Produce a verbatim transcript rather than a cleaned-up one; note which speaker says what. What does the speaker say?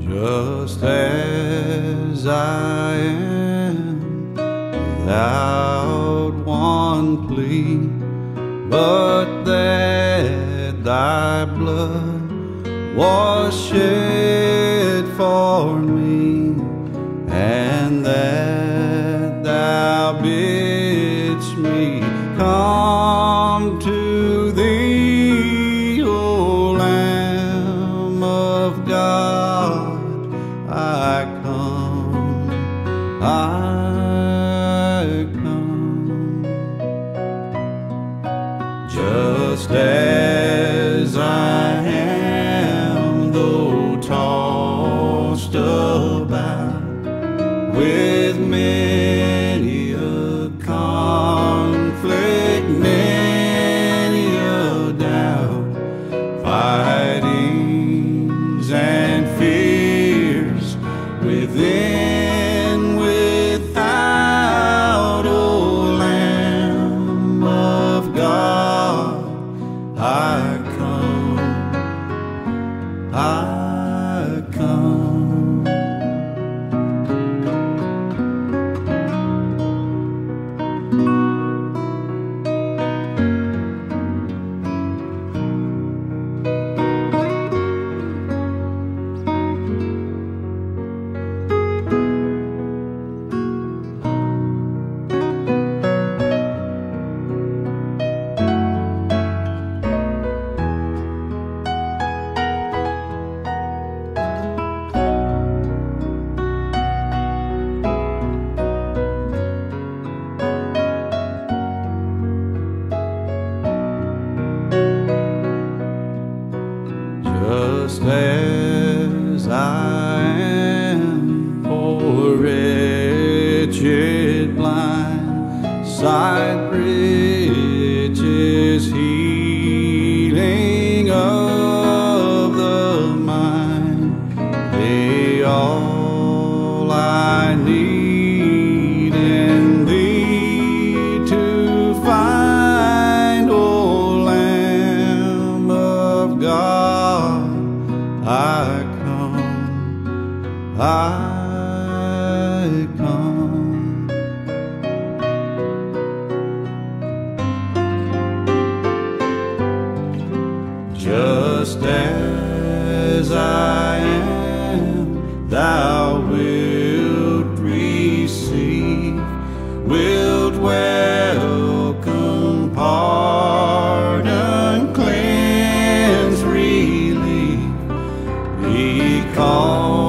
Speaker 1: just as I am, without one plea, but that thy blood was shed for me, and that thou bidst me come to thee, O Lamb of God. I come, I come, just as I am, though tossed about with many a conflict, many a doubt, fightings and fears within, without, O Lamb of God, I come, I come. Just as I am, poor, wretched, blind, sight, riches, healing of the mind, they all I need in thee to find, O Lamb of God. I come, I come, just as I am, thou wilt receive, wilt welcome, pardon, cleanse, relief, because